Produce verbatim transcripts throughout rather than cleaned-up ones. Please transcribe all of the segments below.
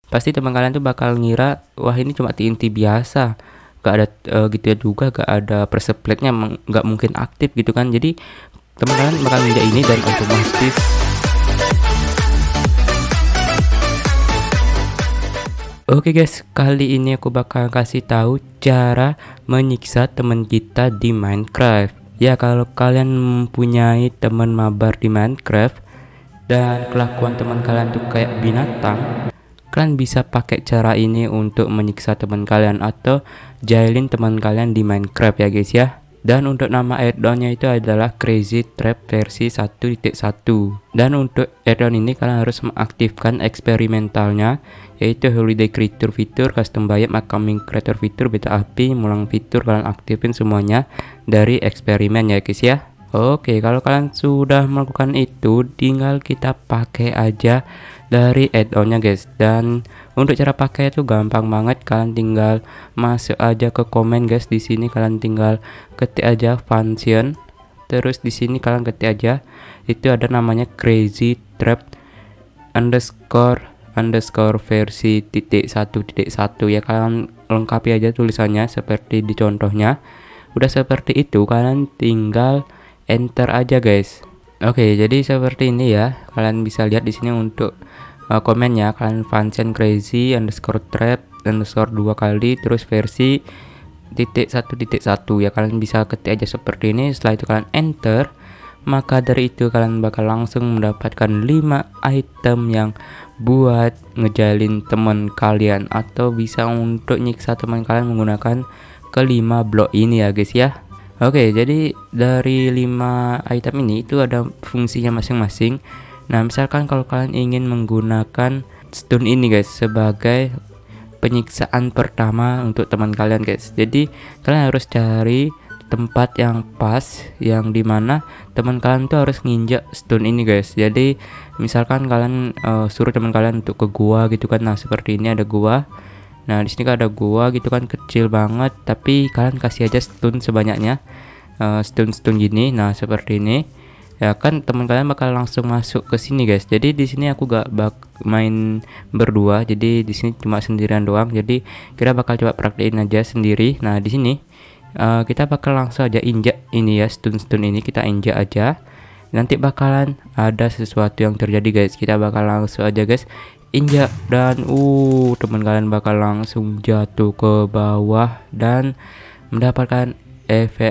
pasti teman kalian tuh bakal ngira wah ini cuma T N T biasa, gak ada uh, gitu ya juga, gak ada pressure plate-nya, gak mungkin aktif gitu kan. Jadi teman kalian bakal nginjak ini dan otomatis oke guys, kali ini aku bakal kasih tahu cara menyiksa teman kita di Minecraft. Ya, kalau kalian mempunyai teman mabar di Minecraft dan kelakuan teman kalian tuh kayak binatang, kalian bisa pakai cara ini untuk menyiksa teman kalian atau jahilin teman kalian di Minecraft ya guys ya. Dan untuk nama add-onnya itu adalah Crazy Trap versi satu titik satu. Dan untuk add-on ini kalian harus mengaktifkan eksperimentalnya, yaitu Holiday Creature fitur, Custom Biome, Upcoming Creator fitur, Beta api, Mulang fitur. Kalian aktifin semuanya dari eksperimen ya guys ya. Oke, kalau kalian sudah melakukan itu, tinggal kita pakai aja dari add-onnya guys. Dan untuk cara pakai itu gampang banget, kalian tinggal masuk aja ke komen guys. Di sini kalian tinggal ketik aja function, terus di sini kalian ketik aja itu ada namanya Crazy Trap underscore underscore versi titik satu titik satu ya. Kalian lengkapi aja tulisannya seperti di contohnya. Udah seperti itu, kalian tinggal enter aja guys. Oke, jadi seperti ini ya. Kalian bisa lihat di sini untuk uh, komennya, kalian function crazy underscore trap underscore dua kali terus versi titik satu titik satu ya. Kalian bisa ketik aja seperti ini. Setelah itu kalian enter, maka dari itu kalian bakal langsung mendapatkan lima item yang buat ngejalin teman kalian atau bisa untuk nyiksa teman kalian menggunakan kelima blok ini ya guys ya. Oke, jadi dari lima item ini itu ada fungsinya masing-masing. Nah, misalkan kalau kalian ingin menggunakan stun ini guys sebagai penyiksaan pertama untuk teman kalian guys. Jadi kalian harus cari tempat yang pas, yang dimana teman kalian tuh harus nginjak stun ini guys. Jadi misalkan kalian uh, suruh teman kalian untuk ke gua gitu kan. Nah, seperti ini ada gua. Nah, di sini kan ada gua gitu kan, kecil banget, tapi kalian kasih aja stun sebanyaknya, uh, stun-stun gini. Nah, seperti ini. Ya kan teman kalian bakal langsung masuk ke sini guys. Jadi di sini aku gak bak main berdua, jadi di sini cuma sendirian doang. Jadi kita bakal coba praktekin aja sendiri. Nah, di sini uh, kita bakal langsung aja injak ini ya, stun-stun ini kita injak aja. Nanti bakalan ada sesuatu yang terjadi guys. Kita bakal langsung aja guys injak dan uh teman kalian bakal langsung jatuh ke bawah dan mendapatkan efek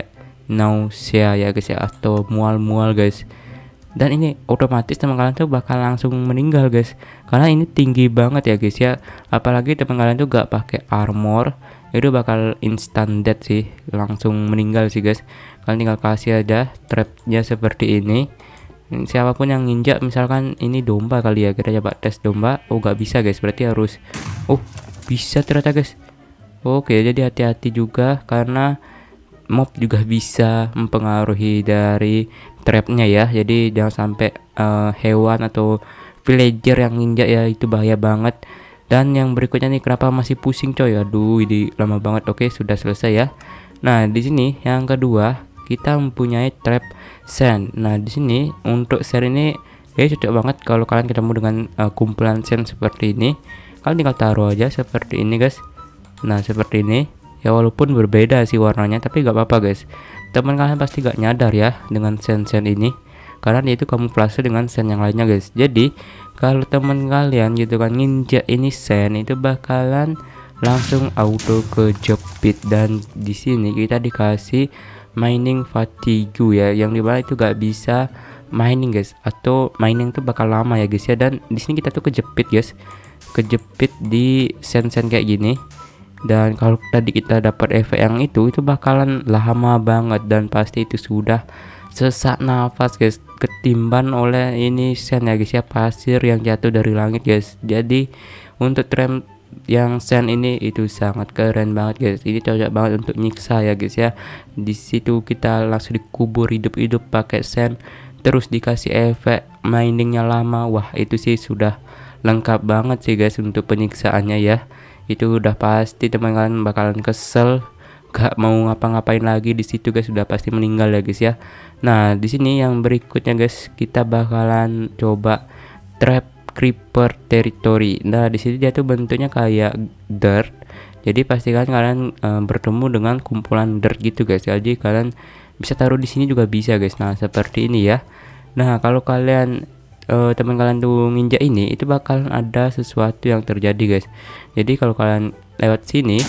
nausea ya guys ya, atau mual-mual guys. Dan ini otomatis teman kalian tuh bakal langsung meninggal guys, karena ini tinggi banget ya guys ya. Apalagi teman kalian tuh gak pakai armor, itu bakal instant death sih, langsung meninggal sih guys. Kalian tinggal kasih aja trapnya seperti ini. Siapapun yang nginjak, misalkan ini domba kali ya, kita coba tes domba. Oh gak bisa guys, berarti harus, oh bisa ternyata guys. Oke, jadi hati-hati juga karena mob juga bisa mempengaruhi dari trapnya ya. Jadi jangan sampai uh, hewan atau villager yang nginjak ya, itu bahaya banget. Dan yang berikutnya nih, kenapa masih pusing coy, aduh ini lama banget. Oke, sudah selesai ya. Nah, di sini yang kedua kita mempunyai trap sand. Nah, di sini untuk sand ini ya cocok banget kalau kalian ketemu dengan uh, kumpulan sand seperti ini. Kalian tinggal taruh aja seperti ini guys. Nah, seperti ini ya, walaupun berbeda sih warnanya, tapi gak apa-apa guys. Teman kalian pasti gak nyadar ya dengan sand-sand ini, karena dia itu kamuflase dengan sand yang lainnya guys. Jadi kalau teman kalian gitu kan nginjak ini sand, itu bakalan langsung auto kejepit. Dan di sini kita dikasih mining fatigue ya, yang dimana itu gak bisa mining guys, atau mining tuh bakal lama ya guys ya. Dan di sini kita tuh kejepit guys, kejepit di sand-sand kayak gini. Dan kalau tadi kita dapat efek yang itu itu bakalan lama banget, dan pasti itu sudah sesak nafas guys, ketimban oleh ini sand ya guys ya, pasir yang jatuh dari langit guys. Jadi untuk tram yang sand ini itu sangat keren banget guys. Ini cocok banget untuk nyiksa ya guys ya. Di situ kita langsung dikubur hidup-hidup pakai sand, terus dikasih efek miningnya lama. Wah, itu sih sudah lengkap banget sih guys untuk penyiksaannya ya. Itu udah pasti teman kalian bakalan kesel, gak mau ngapa-ngapain lagi di situ guys, sudah pasti meninggal ya guys ya. Nah, di sini yang berikutnya guys, kita bakalan coba trap creeper territory. Nah di sini dia tuh bentuknya kayak dirt, jadi pastikan kalian uh, bertemu dengan kumpulan dirt gitu guys. Jadi kalian bisa taruh di sini juga bisa guys. Nah seperti ini ya. Nah kalau kalian uh, teman kalian tuh nginjak ini, itu bakal ada sesuatu yang terjadi guys. Jadi kalau kalian lewat sini,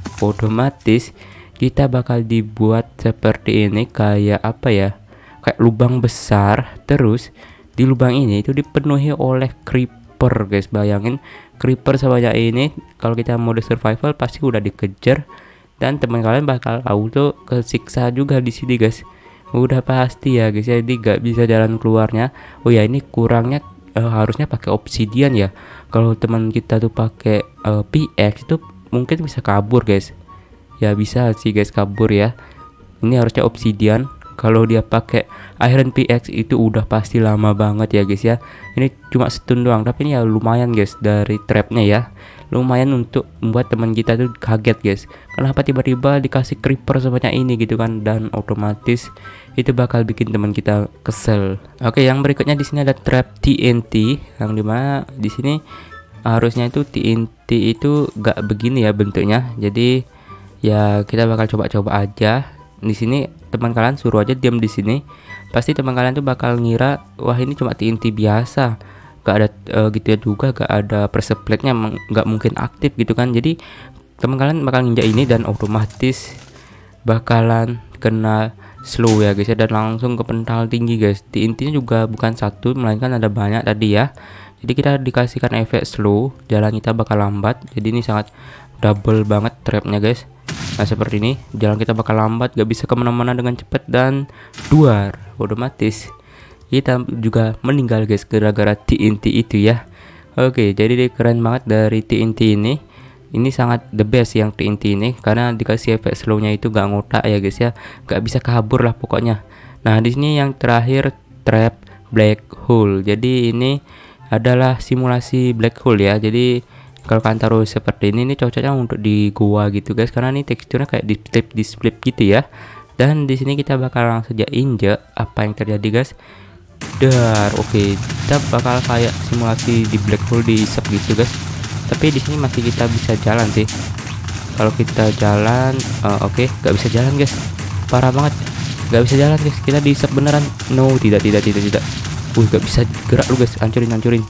otomatis kita bakal dibuat seperti ini, kayak apa ya, kayak lubang besar. Terus di lubang ini itu dipenuhi oleh creeper guys. Bayangin creeper sebanyak ini, kalau kita mode survival pasti udah dikejar dan teman kalian bakal auto kesiksa juga di sini guys. Udah pasti ya guys, jadi gak bisa jalan keluarnya. Oh ya, ini kurangnya uh, harusnya pakai obsidian ya. Kalau teman kita tuh pakai uh, pickaxe itu mungkin bisa kabur guys. Ya bisa sih guys kabur ya. Ini harusnya obsidian. Kalau dia pakai iron pickaxe itu udah pasti lama banget ya guys ya. Ini cuma stun doang, tapi ini ya lumayan guys dari trapnya ya. Lumayan untuk membuat teman kita tuh kaget guys. Kenapa tiba-tiba dikasih creeper sebanyak ini gitu kan, dan otomatis itu bakal bikin teman kita kesel. Oke, yang berikutnya di sini ada trap T N T, yang dimana di sini harusnya itu T N T itu gak begini ya bentuknya. Jadi ya kita bakal coba-coba aja. Di sini teman kalian suruh aja diam di sini, pasti teman kalian tuh bakal ngira wah ini cuma T N T biasa, gak ada uh, gitu ya juga, gak ada pressure plate-nya, gak mungkin aktif gitu kan. Jadi teman kalian bakal nginjak ini dan otomatis bakalan kena slow ya guys ya, dan langsung ke pental tinggi guys. T N T-nya juga bukan satu, melainkan ada banyak tadi ya. Jadi kita dikasihkan efek slow, jalan kita bakal lambat. Jadi ini sangat double banget trapnya guys. Nah seperti ini, jalan kita bakal lambat, gak bisa kemana-mana dengan cepat, dan duar otomatis kita juga meninggal guys gara-gara T N T itu ya. Oke, jadi dia keren banget dari T N T ini. Ini sangat the best yang T N T ini, karena dikasih efek slownya itu gak ngotak ya guys ya, gak bisa kabur lah pokoknya. Nah di sini yang terakhir trap black hole. Jadi ini adalah simulasi black hole ya. Jadi kalau kalian taruh seperti ini, ini cocoknya untuk di gua gitu guys, karena ini teksturnya kayak di split di split gitu ya. Dan di sini kita bakal langsung saja injek apa yang terjadi guys. Dar, oke, okay. Kita bakal kayak simulasi di black hole di isep gitu guys. Tapi di sini masih kita bisa jalan sih. Kalau kita jalan, uh, oke, okay. Gak bisa jalan guys, parah banget, gak bisa jalan guys. Kita diisep beneran. No, tidak, tidak, tidak, tidak. Wih, gak bisa gerak lu guys, hancurin, hancurin.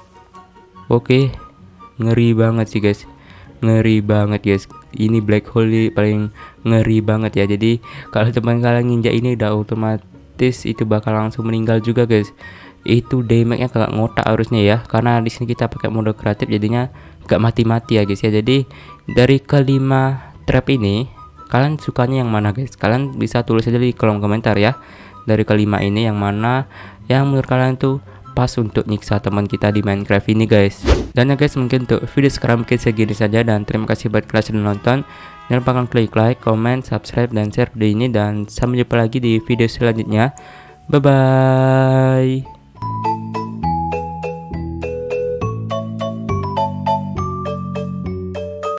Oke. Okay. Ngeri banget sih guys, ngeri banget guys. Ini black hole paling ngeri banget ya. Jadi kalau teman kalian nginjak ini udah otomatis itu bakal langsung meninggal juga guys. Itu damage-nya kagak ngotak harusnya ya, karena di sini kita pakai mode kreatif jadinya gak mati-mati ya guys ya. Jadi dari kelima trap ini kalian sukanya yang mana guys? Kalian bisa tulis aja di kolom komentar ya. Dari kelima ini yang mana yang menurut kalian tuh pas untuk nyiksa teman kita di Minecraft ini guys. Dan ya guys, mungkin untuk video sekarang mungkin segini saja, dan terima kasih buat kalian sudah nonton. Jangan lupa klik like, comment, subscribe, dan share video ini, dan sampai jumpa lagi di video selanjutnya. Bye bye.